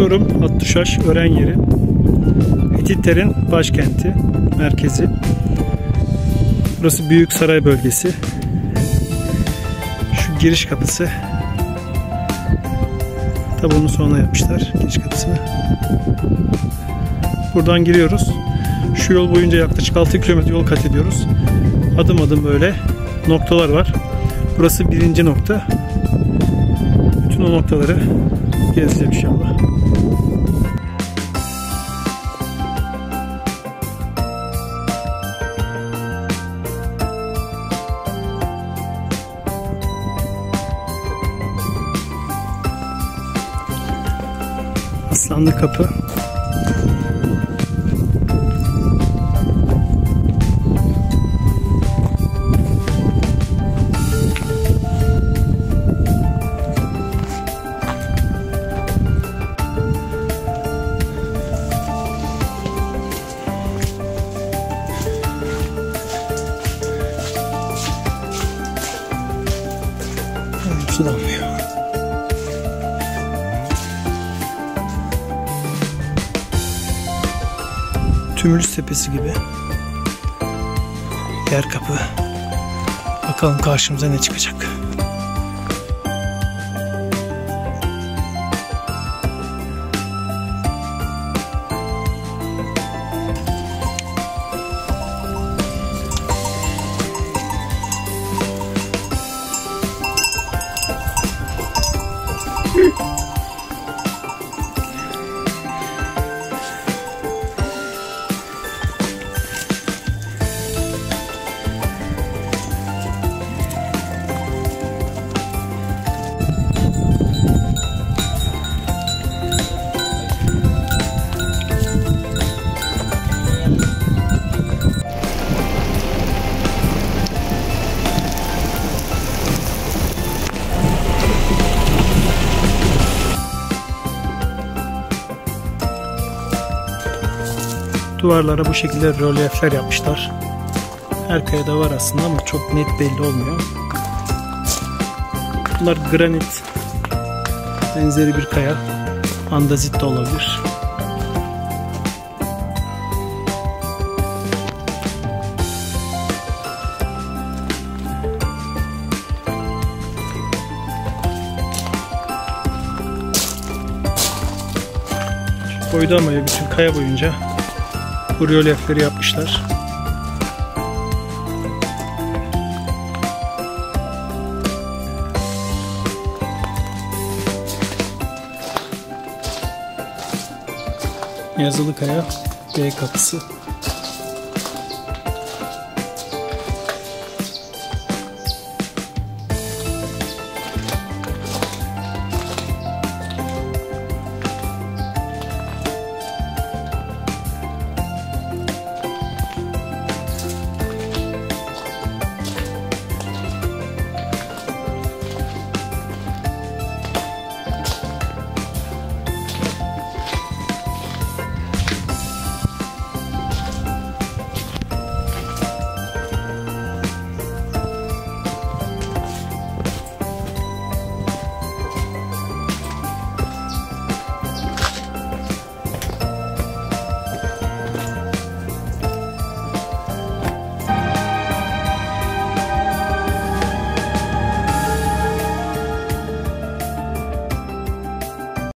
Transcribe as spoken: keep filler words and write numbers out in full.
Çorum, Hattuşaş, öğren yeri. Hititlerin başkenti, merkezi. Burası Büyük Saray bölgesi. Şu giriş kapısı. Tabi onu sonra yapmışlar, giriş kapısını. Buradan giriyoruz. Şu yol boyunca yaklaşık altı kilometre yol kat ediyoruz. Adım adım böyle noktalar var. Burası birinci nokta. Bütün o noktaları gezeceğim inşallah. Aslanlı Kapı. Su damlıyor. Tümülüs Tepesi gibi. Yer kapı. Bakalım karşımıza ne çıkacak. Duvarlara bu şekilde rölyefler yapmışlar. Her kayada var aslında ama çok net belli olmuyor. Bunlar granit benzeri bir kaya. Andazit de olabilir. Boyda ama bütün kaya boyunca bu rölyefleri yapmışlar. Yazılı Kaya B kapısı.